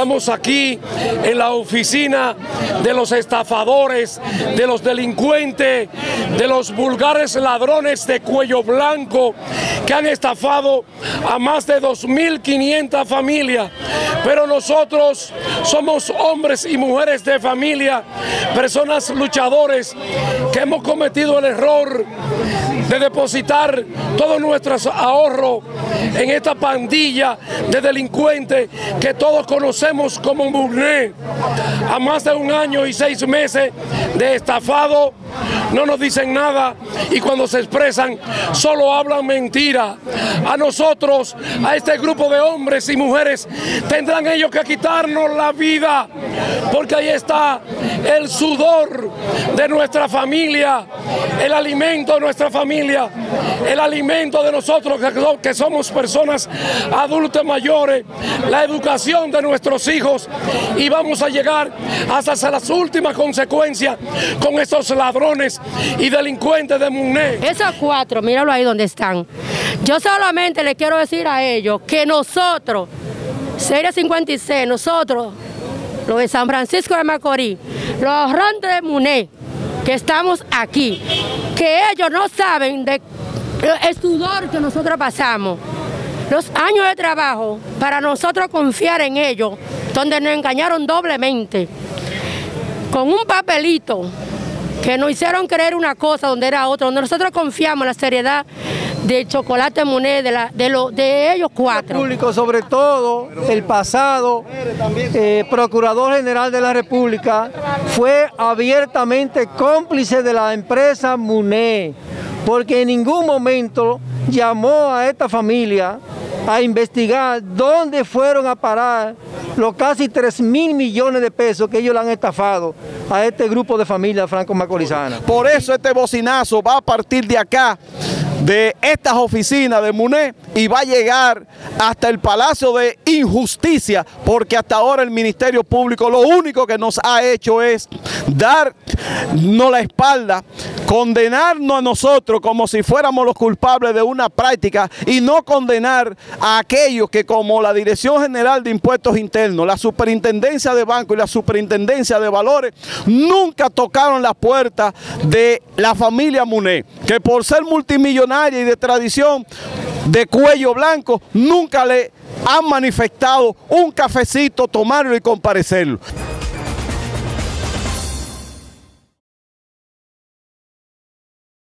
Estamos aquí en la oficina de los estafadores, de los delincuentes, de los vulgares ladrones de cuello blanco que han estafado a más de 2.500 familias. Pero nosotros somos hombres y mujeres de familia, personas luchadores que hemos cometido el error de depositar todos nuestros ahorros en esta pandilla de delincuentes que todos conocemos como MUNE. A más de 1 año y 6 meses de estafado, no nos dicen nada y cuando se expresan solo hablan mentira. A nosotros, a este grupo de hombres y mujeres, tendrán ellos que quitarnos la vida, porque ahí está el sudor de nuestra familia, el alimento de nuestra familia, el alimento de nosotros que somos personas adultas mayores, la educación de nuestros hijos, y vamos a llegar hasta las últimas consecuencias con estos ladrones y delincuentes de MUNE. Esos 4, míralo ahí donde están. Yo solamente le quiero decir a ellos que nosotros, Serie 56, nosotros, los de San Francisco de Macorís, los ahorrantes de MUNE, que estamos aquí, que ellos no saben de el sudor que nosotros pasamos, los años de trabajo para nosotros confiar en ellos, donde nos engañaron doblemente, con un papelito que nos hicieron creer una cosa donde era otra, donde nosotros confiamos en la seriedad del chocolate MUNE, de ellos 4. Público, sobre todo el pasado Procurador General de la República fue abiertamente cómplice de la empresa MUNE, porque en ningún momento llamó a esta familia a investigar dónde fueron a parar los casi 3.000 millones de pesos que ellos le han estafado a este grupo de familias franco-macorizanas. Por eso este bocinazo va a partir de acá, de estas oficinas de MUNE, y va a llegar hasta el Palacio de Injusticia, porque hasta ahora el Ministerio Público lo único que nos ha hecho es darnos la espalda, condenarnos a nosotros como si fuéramos los culpables de una práctica y no condenar a aquellos que, como la Dirección General de Impuestos Internos, la Superintendencia de Banco y la Superintendencia de Valores, nunca tocaron la puerta de la familia MUNE, que por ser multimillonaria y de tradición de cuello blanco, nunca le han manifestado un cafecito, tomarlo y comparecerlo.